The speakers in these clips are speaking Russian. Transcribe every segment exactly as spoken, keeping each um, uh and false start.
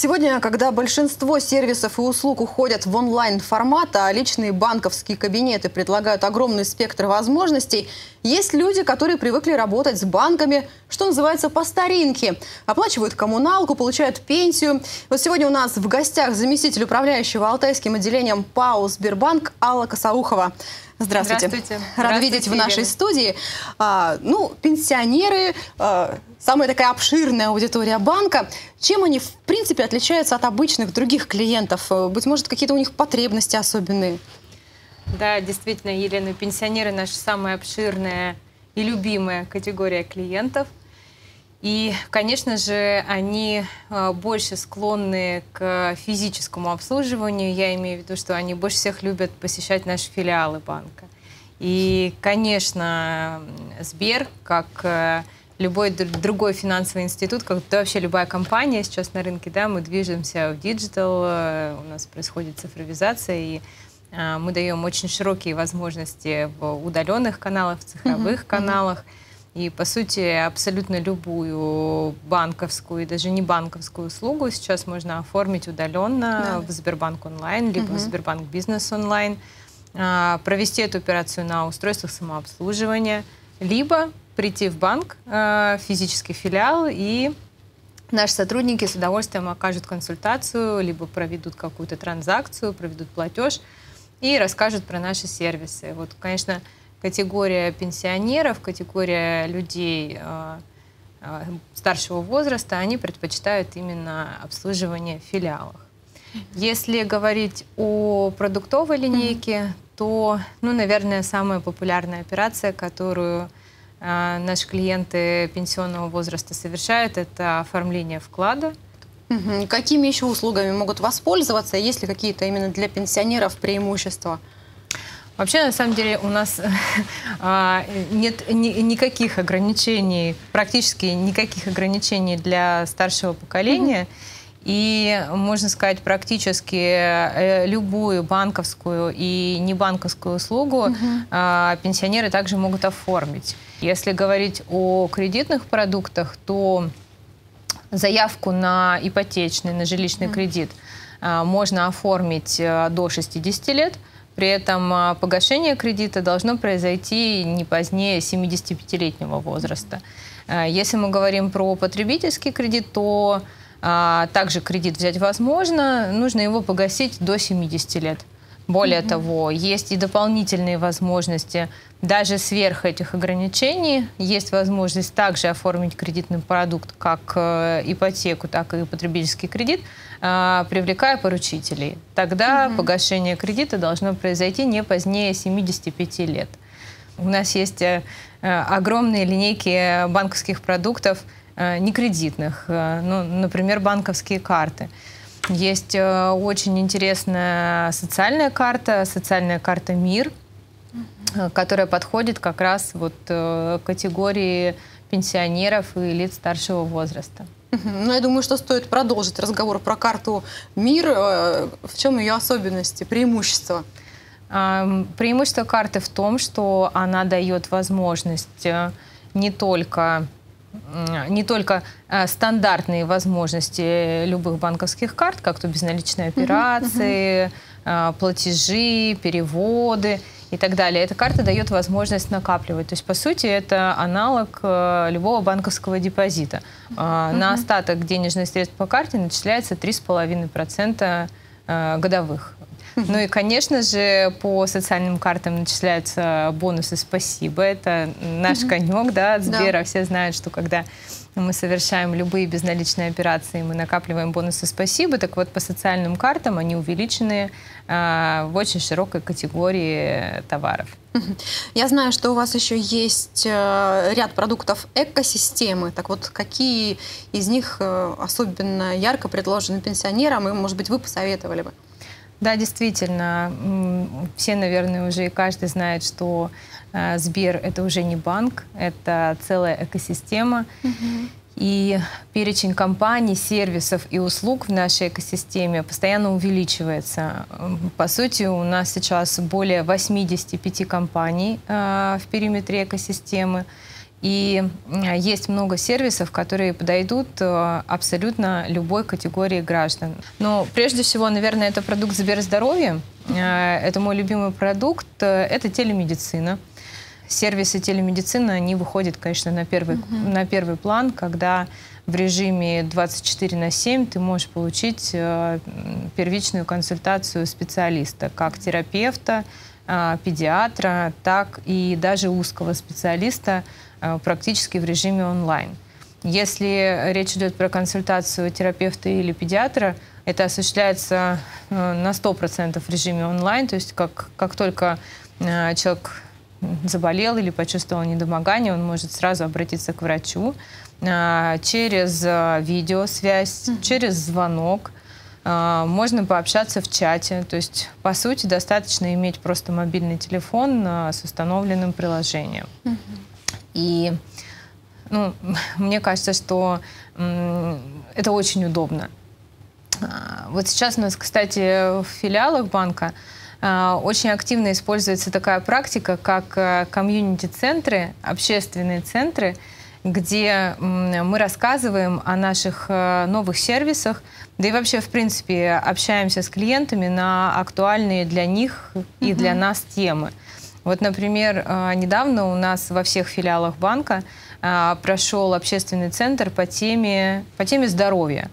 Сегодня, когда большинство сервисов и услуг уходят в онлайн-формат, а личные банковские кабинеты предлагают огромный спектр возможностей, есть люди, которые привыкли работать с банками, что называется, по старинке. Оплачивают коммуналку, получают пенсию. Вот сегодня у нас в гостях заместитель управляющего Алтайским отделением ПАО «Сбербанк» Алла Косоухова. Здравствуйте. Здравствуйте. Рада Здравствуйте, видеть в нашей Елена. студии. А, ну, пенсионеры, а, самая такая обширная аудитория банка. Чем они, в принципе, отличаются от обычных других клиентов? Быть может, какие-то у них потребности особенные? Да, действительно, Елена, пенсионеры – наша самая обширная и любимая категория клиентов. И, конечно же, они больше склонны к физическому обслуживанию. Я имею в виду, что они больше всех любят посещать наши филиалы банка. И, конечно, Сбер, как любой другой финансовый институт, как вообще любая компания сейчас на рынке, да, мы движемся в диджитал, у нас происходит цифровизация, и мы даем очень широкие возможности в удаленных каналах, в цифровых mm-hmm. каналах. И, по сути, абсолютно любую банковскую и даже не банковскую услугу сейчас можно оформить удаленно да. в Сбербанк онлайн, либо угу. в Сбербанк бизнес онлайн, провести эту операцию на устройствах самообслуживания, либо прийти в банк, физический филиал, и наши сотрудники с удовольствием окажут консультацию, либо проведут какую-то транзакцию, проведут платеж и расскажут про наши сервисы. Вот, конечно, категория пенсионеров, категория людей э, э, старшего возраста, они предпочитают именно обслуживание в филиалах. Если говорить о продуктовой линейке, mm-hmm. то, ну, наверное, самая популярная операция, которую э, наши клиенты пенсионного возраста совершают, это оформление вклада. Mm-hmm. Какими еще услугами могут воспользоваться? Есть ли какие-то именно для пенсионеров преимущества? Вообще, на самом деле, у нас нет ни, никаких ограничений, практически никаких ограничений для старшего поколения. Mm-hmm. И, можно сказать, практически любую банковскую и небанковскую услугу mm-hmm. пенсионеры также могут оформить. Если говорить о кредитных продуктах, то заявку на ипотечный, на жилищный mm-hmm. кредит можно оформить до шестидесяти лет. При этом погашение кредита должно произойти не позднее семидесятипятилетнего возраста. Если мы говорим про потребительский кредит, то а, также кредит взять возможно, нужно его погасить до семидесяти лет. Более mm-hmm. того, есть и дополнительные возможности, даже сверх этих ограничений, есть возможность также оформить кредитный продукт, как э, ипотеку, так и потребительский кредит, э, привлекая поручителей. Тогда mm-hmm. погашение кредита должно произойти не позднее семидесяти пяти лет. У нас есть э, огромные линейки банковских продуктов, э, некредитных, э, ну, например, банковские карты. Есть э, очень интересная социальная карта, социальная карта «Мир», mm-hmm. которая подходит как раз вот э, категории пенсионеров и лиц старшего возраста. Mm-hmm. Ну, я думаю, что стоит продолжить разговор про карту «Мир». Э, в чем ее особенности, преимущества? Э, преимущество карты в том, что она дает возможность э, не только... не только э, стандартные возможности любых банковских карт, как то безналичные операции, uh-huh. э, платежи, переводы и так далее. Эта карта дает возможность накапливать. То есть, по сути, это аналог э, любого банковского депозита. Э, uh-huh. На остаток денежных средств по карте начисляется три с половиной процента э, годовых. Ну и, конечно же, по социальным картам начисляются бонусы «Спасибо». Это наш mm-hmm. конек, да, от Сбера. Да. Все знают, что когда мы совершаем любые безналичные операции, мы накапливаем бонусы «Спасибо». Так вот, по социальным картам они увеличены э, в очень широкой категории товаров. Я знаю, что у вас еще есть э, ряд продуктов экосистемы. Так вот, какие из них э, особенно ярко предложены пенсионерам, и, может быть, вы посоветовали бы? Да, действительно, все, наверное, уже и каждый знает, что э, Сбер – это уже не банк, это целая экосистема. Mm-hmm. И перечень компаний, сервисов и услуг в нашей экосистеме постоянно увеличивается. По сути, у нас сейчас более восьмидесяти пяти компаний э, в периметре экосистемы. И есть много сервисов, которые подойдут абсолютно любой категории граждан. Но прежде всего, наверное, это продукт Сберздоровья. Это мой любимый продукт. Это телемедицина. Сервисы телемедицины, они выходят, конечно, на первый, uh-huh. на первый план, когда в режиме двадцать четыре на семь ты можешь получить э, первичную консультацию специалиста, как терапевта, э, педиатра, так и даже узкого специалиста э, практически в режиме онлайн. Если речь идет про консультацию терапевта или педиатра, это осуществляется э, на сто процентов в режиме онлайн, то есть как, как только э, человек заболел или почувствовал недомогание, он может сразу обратиться к врачу а, через а, видеосвязь, mm-hmm. через звонок. А, можно пообщаться в чате. То есть, по сути, достаточно иметь просто мобильный телефон а, с установленным приложением. Mm-hmm. И ну, мне кажется, что м, это очень удобно. А, вот сейчас у нас, кстати, в филиалах банка очень активно используется такая практика, как комьюнити-центры, общественные центры, где мы рассказываем о наших новых сервисах, да и вообще, в принципе, общаемся с клиентами на актуальные для них и mm-hmm. для нас темы. Вот, например, недавно у нас во всех филиалах банка прошел общественный центр по теме, по теме здоровья,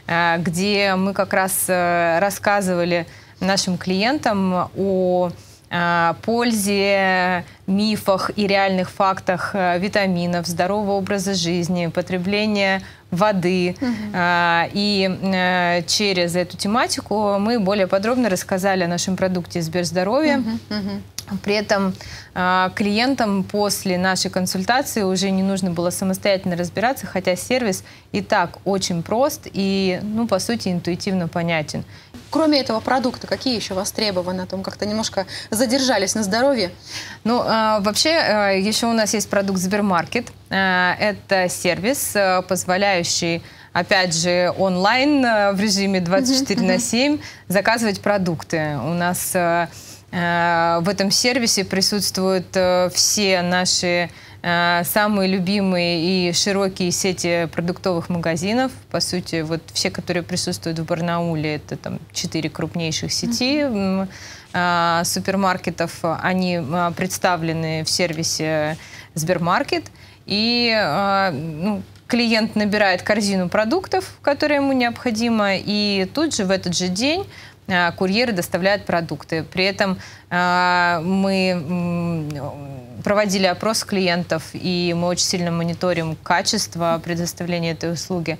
где мы как раз рассказывали нашим клиентам о э, пользе, мифах и реальных фактах э, витаминов, здорового образа жизни, потребления воды. Uh-huh. э, и э, через эту тематику мы более подробно рассказали о нашем продукте Сберздоровье. Uh-huh. Uh-huh. При этом э, клиентам после нашей консультации уже не нужно было самостоятельно разбираться, хотя сервис и так очень прост и, ну, по сути, интуитивно понятен. Кроме этого продукта, какие еще востребованы? А то мы как-то немножко задержались на здоровье. Ну, э, вообще, э, еще у нас есть продукт Сбермаркет. Э, это сервис, э, позволяющий, опять же, онлайн э, в режиме двадцать четыре на семь заказывать продукты. У нас э, э, в этом сервисе присутствуют э, все наши самые любимые и широкие сети продуктовых магазинов. По сути, вот все, которые присутствуют в Барнауле, это там четыре крупнейших сети mm-hmm. э, супермаркетов. Они э, представлены в сервисе Сбермаркет. И э, ну, клиент набирает корзину продуктов, которые ему необходимо, и тут же в этот же день э, курьеры доставляют продукты. При этом э, мы э, проводили опрос клиентов, и мы очень сильно мониторим качество предоставления этой услуги.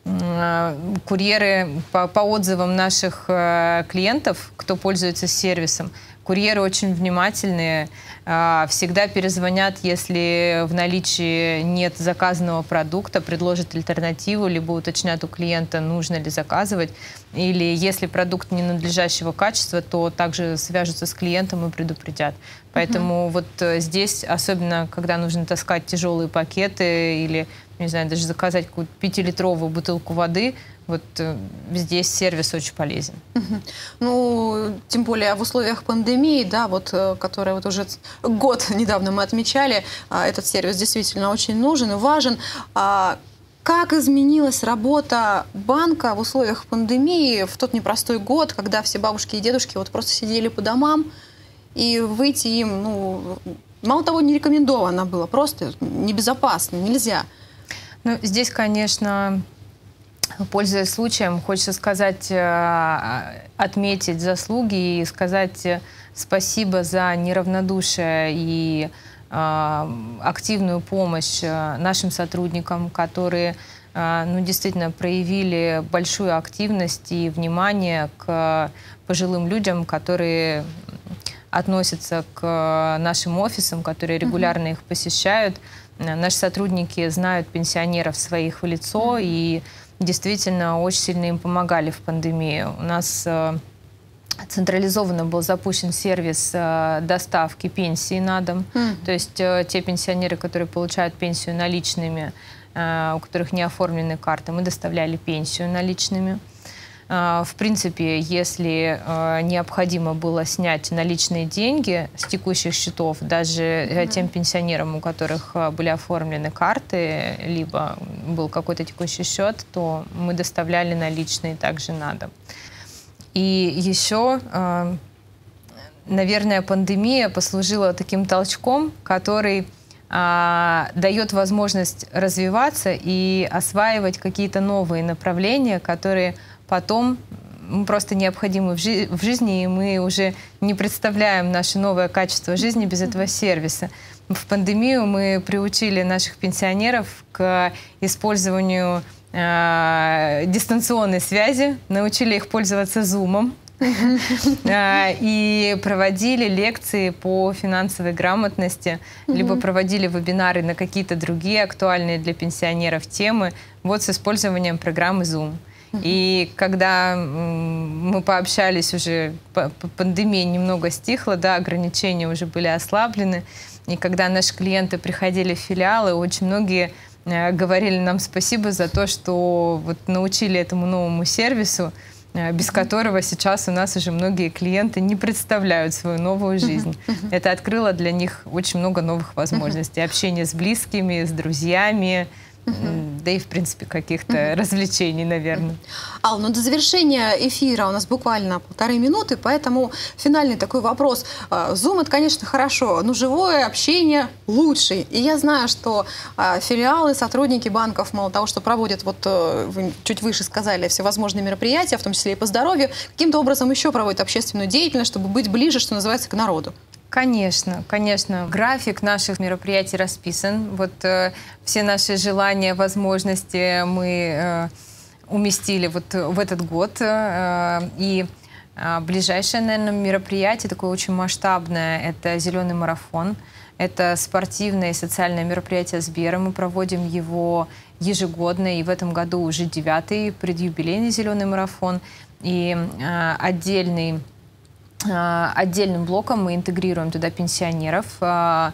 Курьеры, по, по отзывам наших э, клиентов, кто пользуется сервисом, курьеры очень внимательные, э, всегда перезвонят, если в наличии нет заказанного продукта, предложат альтернативу, либо уточнят у клиента, нужно ли заказывать. Или если продукт ненадлежащего качества, то также свяжутся с клиентом и предупредят. Поэтому uh-huh. вот здесь, особенно когда нужно таскать тяжелые пакеты или, не знаю, даже заказать какую-то пятилитровую бутылку воды, вот здесь сервис очень полезен. Uh-huh. Ну, тем более в условиях пандемии, да, вот, которая вот уже год недавно мы отмечали, этот сервис действительно очень нужен и важен. Как изменилась работа банка в условиях пандемии в тот непростой год, когда все бабушки и дедушки вот просто сидели по домам, и выйти им, ну, мало того, не рекомендовано было, просто небезопасно, нельзя. Ну, здесь, конечно, пользуясь случаем, хочется сказать, отметить заслуги и сказать спасибо за неравнодушие и активную помощь нашим сотрудникам, которые ну, действительно проявили большую активность и внимание к пожилым людям, которые относятся к нашим офисам, которые регулярно их посещают. Наши сотрудники знают пенсионеров своих в лицо и действительно очень сильно им помогали в пандемии. У нас централизованно был запущен сервис э, доставки пенсии на дом. Mm. То есть э, те пенсионеры, которые получают пенсию наличными, э, у которых не оформлены карты, мы доставляли пенсию наличными. В принципе, если необходимо было снять наличные деньги с текущих счетов, даже mm-hmm. тем пенсионерам, у которых были оформлены карты, либо был какой-то текущий счет, то мы доставляли наличные также на дом. И еще, наверное, пандемия послужила таким толчком, который дает возможность развиваться и осваивать какие-то новые направления, которые потом просто необходимы в, жи в жизни, и мы уже не представляем наше новое качество жизни без этого сервиса. В пандемию мы приучили наших пенсионеров к использованию э, дистанционной связи, научили их пользоваться Zoom. И проводили лекции по финансовой грамотности, либо проводили вебинары на какие-то другие актуальные для пенсионеров темы, вот с использованием программы Zoom. И когда мы пообщались уже, пандемия немного стихла, да, ограничения уже были ослаблены, и когда наши клиенты приходили в филиалы, очень многие говорили нам спасибо за то, что вот научили этому новому сервису, без которого сейчас у нас уже многие клиенты не представляют свою новую жизнь. Uh-huh. Это открыло для них очень много новых возможностей. Uh-huh. Общение с близкими, с друзьями, uh-huh. да и, в принципе, каких-то uh-huh. развлечений, наверное. Ал, ну до завершения эфира у нас буквально полторы минуты, поэтому финальный такой вопрос. Zoom — это, конечно, хорошо, но живое общение лучше. И я знаю, что филиалы, сотрудники банков, мало того, что проводят, вот вы чуть выше сказали, всевозможные мероприятия, в том числе и по здоровью, каким-то образом еще проводят общественную деятельность, чтобы быть ближе, что называется, к народу. Конечно, конечно. График наших мероприятий расписан. Вот э, все наши желания, возможности мы э, уместили вот в этот год. Э, и э, ближайшее, наверное, мероприятие, такое очень масштабное, это «Зеленый марафон». Это спортивное и социальное мероприятие Сбера. Мы проводим его ежегодно, и в этом году уже девятый предюбилейный «Зеленый марафон». И э, отдельный... Отдельным блоком мы интегрируем туда пенсионеров. В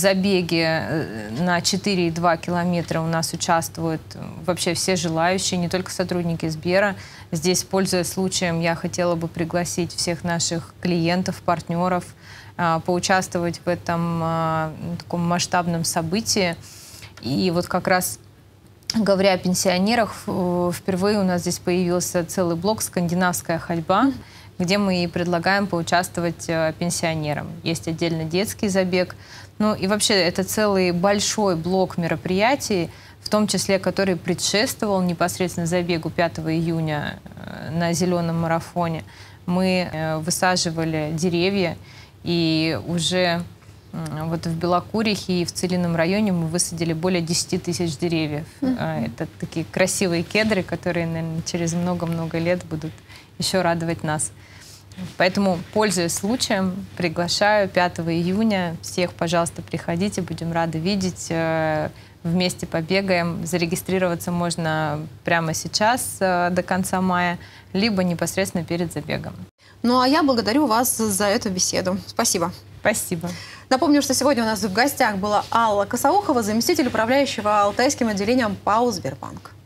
забеге на четыре и два километра у нас участвуют вообще все желающие, не только сотрудники Сбера. Здесь, пользуясь случаем, я хотела бы пригласить всех наших клиентов, партнеров поучаствовать в этом таком масштабном событии. И вот как раз, говоря о пенсионерах, впервые у нас здесь появился целый блок «Скандинавская ходьба», где мы и предлагаем поучаствовать пенсионерам. Есть отдельно детский забег. Ну и вообще это целый большой блок мероприятий, в том числе который предшествовал непосредственно забегу пятого июня на «Зеленом марафоне». Мы высаживали деревья, и уже вот в Белокурихе и в Целинном районе мы высадили более десяти тысяч деревьев. Mm-hmm. Это такие красивые кедры, которые, наверное, через много-много лет будут еще радовать нас. Поэтому, пользуясь случаем, приглашаю пятого июня. Всех, пожалуйста, приходите, будем рады видеть. Вместе побегаем. Зарегистрироваться можно прямо сейчас, до конца мая, либо непосредственно перед забегом. Ну, а я благодарю вас за эту беседу. Спасибо. Спасибо. Напомню, что сегодня у нас в гостях была Алла Косоухова, заместитель управляющего Алтайским отделением ПАО «Сбербанк».